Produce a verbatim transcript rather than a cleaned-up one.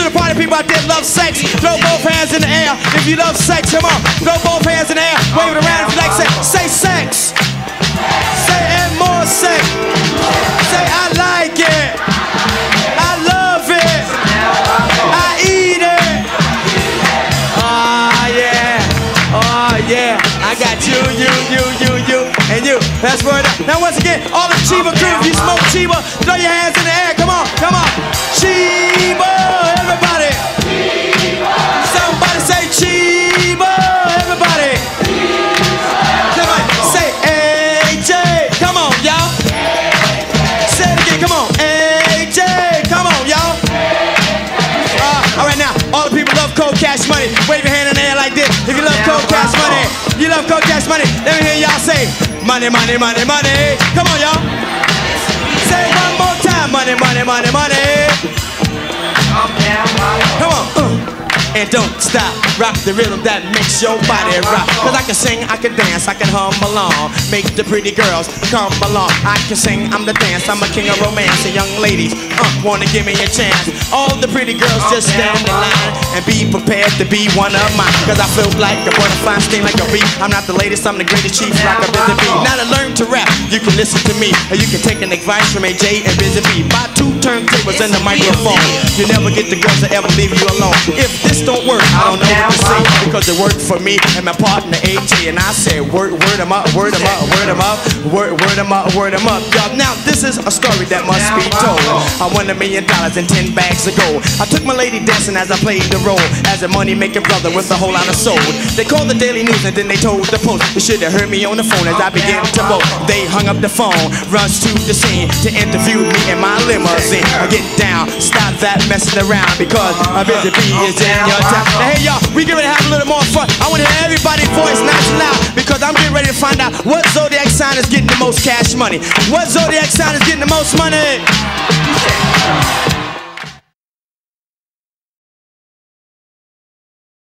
the party people out there love sex, throw both hands in the air. If you love sex, come on, throw both hands in the air. Wave it around if you like sex. Say sex. Say and more sex. Say I like it. I love it. I eat it. Oh yeah. Oh yeah. I got you, you, you, you, you, and you. That's word up. Now once again, all the Chiba crew, if you smoke Chiba, throw your hands in the air. Come on, come on. Chiba, everybody. Somebody say Chiba, everybody. Somebody say A J. Come on, y'all. Say it again. Come on, A J. Come on, y'all. Uh, all right, now all the people love cold cash money. Wave your hand in the air like this. If you love cold cash money, you love cold cash money. Let me hear y'all say money, money, money, money. Come on, y'all. Say it one more time. Money, money, money, money. Come on. Uh. And don't stop, rock the rhythm that makes your body rock. Cause I can sing, I can dance, I can hum along, make the pretty girls come along. I can sing, I'm the dance, I'm a king of romance. And young ladies, uh, wanna give me a chance. All the pretty girls just stand in line and be prepared to be one of mine. Cause I feel like a butterfly, sting like a bee. I'm not the latest, I'm the greatest chief, rock a busy bee. Now to learn to rap, you can listen to me, or you can take an advice from A J and Busy Bee. Buy two turntables and the microphone. You never get the girls that ever leave you alone. If this don't work, I don't know what to say, because it worked for me and my partner A J. And I said word, word em up, word em up, word em up, word, word em up, word em up, y'all. Now this is a story that must be told. I won a million dollars and ten bags of gold. I took my lady dancing as I played the role as a money-making brother with a whole lot of soul. They called the Daily News and then they told the Post. They should have heard me on the phone as I began to vote. They hung up the phone, runs to the scene to interview me in my limousine. I get down, stop that messing around, because a Busy Bee is in your town. Now, hey y'all, we get ready to have a little more fun. I want to hear everybody's voice nice and loud, because I'm getting ready to find out what zodiac sign is getting the most cash money. What zodiac sign is getting the most money?